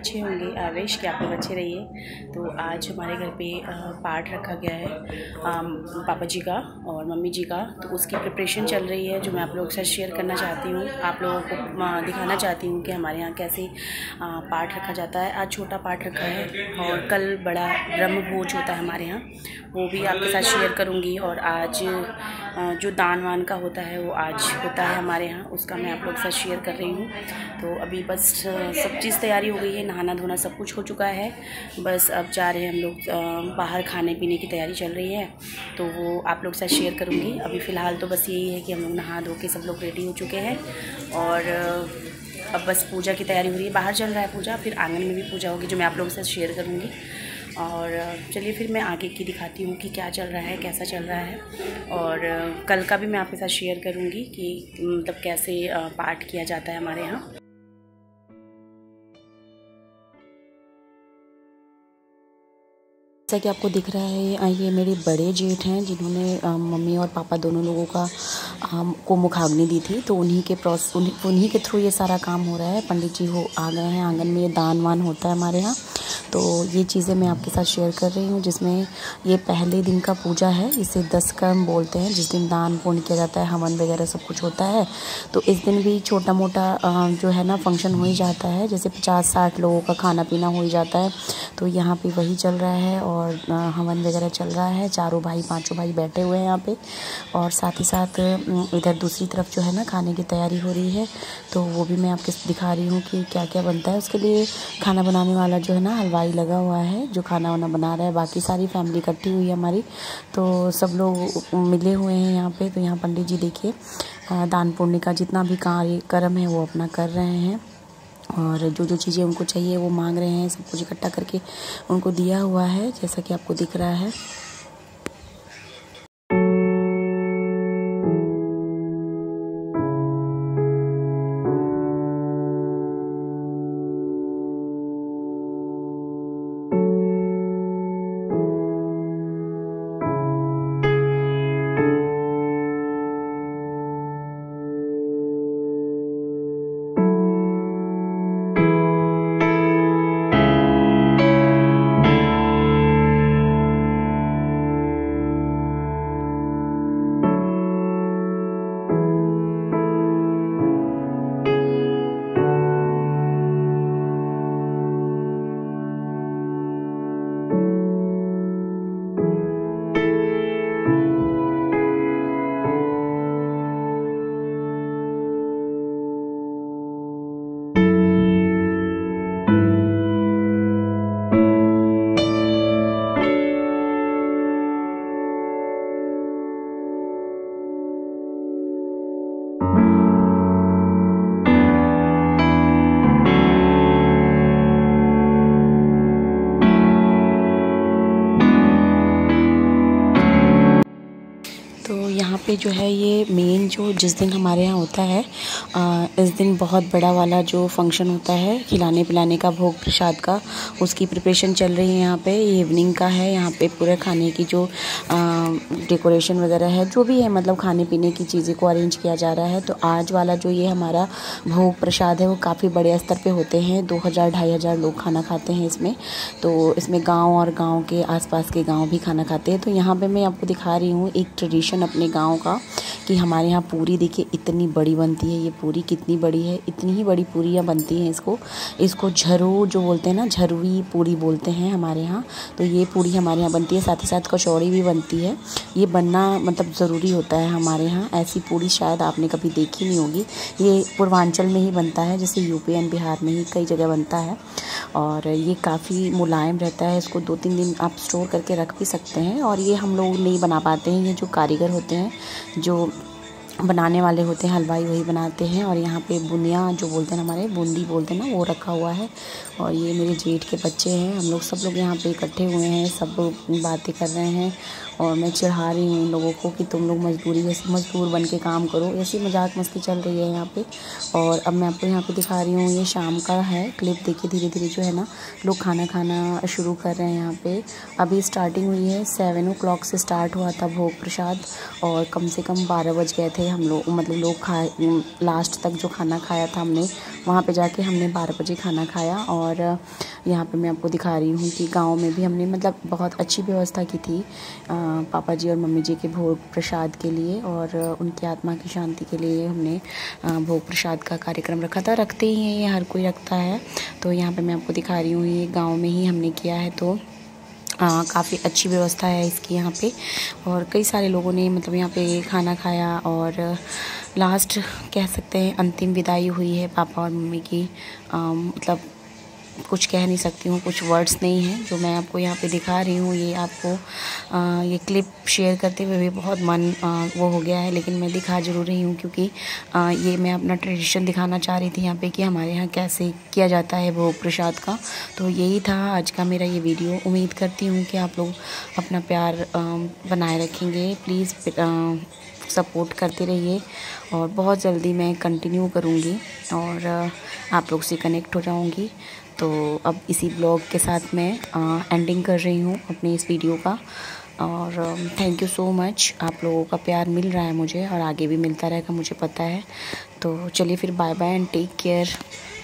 अच्छे होंगे। I wish कि आप लोग अच्छे रहिए। तो आज हमारे घर पे पाठ रखा गया है पापा जी का और मम्मी जी का, तो उसकी प्रिपरेशन चल रही है जो मैं आप लोगों के साथ शेयर करना चाहती हूँ। आप लोगों को दिखाना चाहती हूँ कि हमारे यहाँ कैसे पाठ रखा जाता है। आज छोटा पाठ रखा है और कल बड़ा ब्रह्म भोज होता है हमारे यहाँ, वो भी आपके साथ शेयर करूँगी। और आज जो दान वान का होता है वो आज होता है हमारे यहाँ, उसका मैं आप लोग के साथ शेयर कर रही हूँ। तो अभी बस सब चीज़ तैयारी हो गई है, नहाना धोना सब कुछ हो चुका है। बस अब जा रहे हैं हम लोग बाहर, खाने पीने की तैयारी चल रही है, तो वो आप लोग के साथ शेयर करूँगी। अभी फ़िलहाल तो बस यही है कि हम लोग नहा धो के सब लोग रेडी हो चुके हैं और अब बस पूजा की तैयारी हो रही है। बाहर चल रहा है पूजा, फिर आंगन में भी पूजा होगी जो मैं आप लोगों के साथ शेयर करूँगी। और चलिए फिर मैं आगे की दिखाती हूँ कि क्या चल रहा है, कैसा चल रहा है। और कल का भी मैं आपके साथ शेयर करूँगी कि मतलब कैसे पाठ किया जाता है हमारे यहाँ। जैसा कि आपको दिख रहा है, ये मेरे बड़े जेठ हैं जिन्होंने मम्मी और पापा दोनों लोगों का को मुखाग्नि दी थी, तो उन्हीं के थ्रू ये सारा काम हो रहा है। पंडित जी आ गए हैं आंगन में, ये दान वान होता है हमारे यहाँ। तो ये चीज़ें मैं आपके साथ शेयर कर रही हूँ, जिसमें ये पहले दिन का पूजा है, इसे 10 कर्म बोलते हैं, जिस दिन दान पुण्य किया जाता है, हवन वगैरह सब कुछ होता है। तो इस दिन भी छोटा मोटा जो है ना फंक्शन हो ही जाता है, जैसे 50-60 लोगों का खाना पीना हो ही जाता है। तो यहाँ पे वही चल रहा है और हवन वगैरह चल रहा है। चारों भाई पांचों भाई बैठे हुए हैं यहाँ पे, और साथ ही साथ इधर दूसरी तरफ जो है ना खाने की तैयारी हो रही है। तो वो भी मैं आपको दिखा रही हूँ कि क्या क्या बनता है। उसके लिए खाना बनाने वाला जो है ना हलवाई लगा हुआ है जो खाना वाना बना रहा है। बाकी सारी फैमिली इकट्ठी हुई है हमारी, तो सब लोग मिले हुए हैं यहाँ पे। तो यहाँ पंडित जी देखिए दान पुण्य का जितना भी कार्यक्रम है वो अपना कर रहे हैं, और जो जो चीज़ें उनको चाहिए वो मांग रहे हैं। सब कुछ इकट्ठा करके उनको दिया हुआ है, जैसा कि आपको दिख रहा है। तो यहाँ पे जो है ये मेन जो जिस दिन हमारे यहाँ होता है, इस दिन बहुत बड़ा वाला जो फंक्शन होता है खिलाने पिलाने का, भोग प्रसाद का, उसकी प्रिपरेशन चल रही है यहाँ पे। ये इवनिंग का है। यहाँ पे पूरे खाने की जो डेकोरेशन वगैरह है, जो भी है मतलब खाने पीने की चीज़ें को अरेंज किया जा रहा है। तो आज वाला जो ये हमारा भोग प्रसाद है वो काफ़ी बड़े स्तर पे होते हैं। 2000-2500 लोग खाना खाते हैं इसमें। तो इसमें गाँव और गाँव के आसपास के गाँव भी खाना खाते हैं। तो यहाँ पे मैं आपको दिखा रही हूँ एक ट्रेडिशन अपने गांव का, कि हमारे यहाँ पूरी देखिए इतनी बड़ी बनती है। ये पूरी कितनी बड़ी है, इतनी ही बड़ी पूरियाँ बनती हैं। इसको झरू जो बोलते हैं ना, झरुई पूरी बोलते हैं हमारे यहाँ। तो ये पूरी हमारे यहाँ बनती है, साथ ही साथ कचौड़ी भी बनती है। ये बनना मतलब ज़रूरी होता है हमारे यहाँ। ऐसी पूरी शायद आपने कभी देखी नहीं होगी। ये पूर्वांचल में ही बनता है, जैसे यूपी एंड बिहार में ही कई जगह बनता है। और ये काफ़ी मुलायम रहता है, इसको 2-3 दिन आप स्टोर करके रख भी सकते हैं। और ये हम लोग नहीं बना पाते हैं, ये जो कारीगर होते हैं, जो बनाने वाले होते हैं, हलवाई, वही बनाते हैं। और यहाँ पे बुनिया जो बोलते हैं हमारे, बूंदी बोलते हैं ना, वो रखा हुआ है। और ये मेरे जेठ के बच्चे हैं, हम लोग सब लोग यहाँ पे इकट्ठे हुए हैं, सब बातें कर रहे हैं। और मैं चिढ़ा रही हूँ इन लोगों को कि तुम लोग मजदूर बन के काम करो। ऐसी मजाक मस्ती चल रही है यहाँ पे। और अब मैं आपको यहाँ पे दिखा रही हूँ, ये शाम का है क्लिप। देखिए धीरे धीरे जो है ना लोग खाना खाना शुरू कर रहे हैं यहाँ पे। अभी स्टार्टिंग हुई है, 7 o'clock से स्टार्ट हुआ था भोग प्रसाद, और कम से कम 12 बज गए थे थे हम लोग, मतलब लोग खाए, लास्ट तक जो खाना खाया था हमने, वहाँ पे जाके हमने 12 बजे खाना खाया। और यहाँ पे मैं आपको दिखा रही हूँ कि गांव में भी हमने मतलब बहुत अच्छी व्यवस्था की थी पापा जी और मम्मी जी के भोग प्रसाद के लिए, और उनकी आत्मा की शांति के लिए हमने भोग प्रसाद का कार्यक्रम रखा था। रखते ही हैं, ये हर कोई रखता है। तो यहाँ पे मैं आपको दिखा रही हूँ, ये गांव में ही हमने किया है, तो काफ़ी अच्छी व्यवस्था है इसकी यहाँ पे। और कई सारे लोगों ने मतलब यहाँ पे खाना खाया, और लास्ट कह सकते हैं अंतिम विदाई हुई है पापा और मम्मी की। मतलब कुछ कह नहीं सकती हूँ, कुछ वर्ड्स नहीं हैं जो मैं आपको यहाँ पे दिखा रही हूँ। ये आपको ये क्लिप शेयर करते हुए भी बहुत मन वो हो गया है, लेकिन मैं दिखा ज़रूर रही हूँ क्योंकि ये मैं अपना ट्रेडिशन दिखाना चाह रही थी यहाँ पे कि हमारे यहाँ कैसे किया जाता है भोग प्रसाद का। तो यही था आज का मेरा ये वीडियो। उम्मीद करती हूँ कि आप लोग अपना प्यार बनाए रखेंगे। प्लीज़ सपोर्ट करते रहिए, और बहुत जल्दी मैं कंटिन्यू करूँगी और आप लोग से कनेक्ट हो जाऊँगी। तो अब इसी ब्लॉग के साथ मैं एंडिंग कर रही हूँ अपने इस वीडियो का। और थैंक यू सो मच, आप लोगों का प्यार मिल रहा है मुझे और आगे भी मिलता रहेगा, मुझे पता है। तो चलिए फिर, bye bye and take care.